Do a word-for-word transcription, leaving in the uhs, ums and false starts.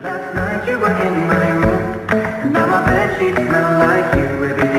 Last night you were in my room. Now my bedsheets smell like you. Every